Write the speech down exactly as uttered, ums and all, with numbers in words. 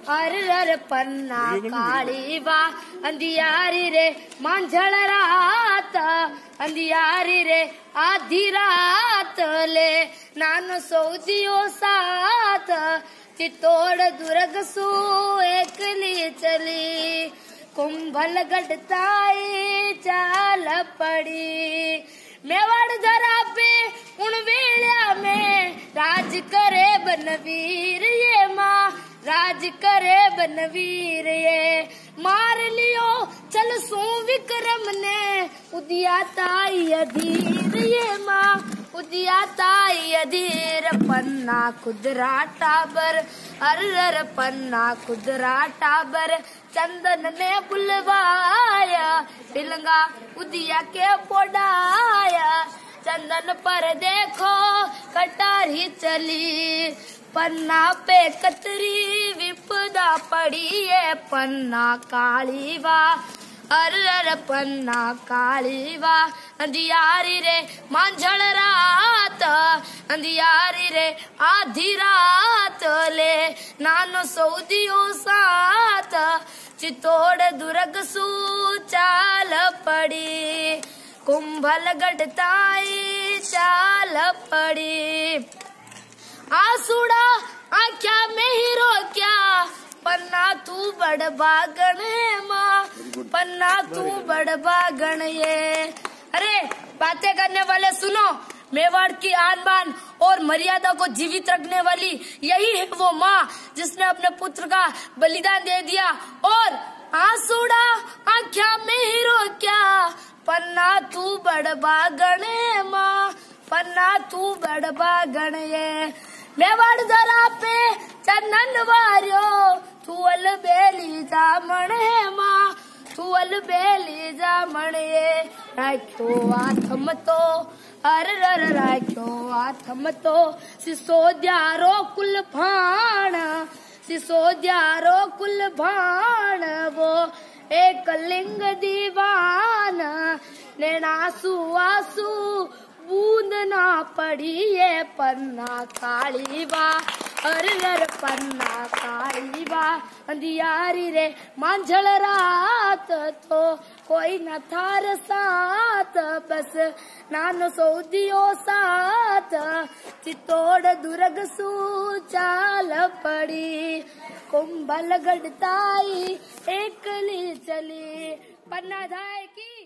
अर अर पन्ना काली वा अंधियारी रे मांझल रात अंधियारी रे आधी रात ले नानो सऊदियो साथ चित्तौड़ दुर्ग सो एकली चली कुंभल गढ़ताई चाल पड़ी मेवाड़ जरा पे उन वेलिया में राज करे बनवीर ये माँ राज करे बनवीर ये मार लियो चल सो विक्रम ने उदिया ताई अधीर ये माँ उदिया ताई अधीर पन्ना खुदरा टाबर अर अर पन्ना खुदरा टाबर चंदन ने बुलवाया पिलंगा उदिया के पोडाया चंदन पर देखो कटारी चली पन्ना पे कतरी विपदा पड़ी है पन्ना काली वा अर अर पन्ना काली वा अंधियारी रे मांझल रात अंधियारी रे आधी रात ले नानो सऊदियो साथ चित्तौड़ दुर्ग सू चाल पड़ी कुंभल गढ़ताई चाल पड़ी आसूड़ा आख्या में हीरो क्या पन्ना तू बड़ बागन है माँ पन्ना तू बड़ बागन ये। अरे बातें करने वाले सुनो मेवाड़ की आन बान और मर्यादा को जीवित रखने वाली यही है वो माँ जिसने अपने पुत्र का बलिदान दे दिया और आंसूड़ा आख्या में हीरो क्या पन्ना तू बड़ बागन है माँ पन्ना तू बड़ बागन ये। मेवाड़ जरा पे चंदन वारियो तू अल बेली जामण है माँ तू अल बेली जामण ये राख्यो आथम तो अर अर राख्यो आथम तो सिसोद्यारो कुल भाण सिसोद्यारो कुल भाण वो एक लिंग दीवान नैनासु आसू बूंद ना पड़ी ये पन्ना काली वा अर अर पन्ना काली वा अंधियारी रे मांझल रात तो कोई न थार साथ बस नानो सऊदियो साथ चित्तौड़ दुर्ग सू चाल पड़ी कुंभल गढ़ताई एकली चली पन्ना धाय की।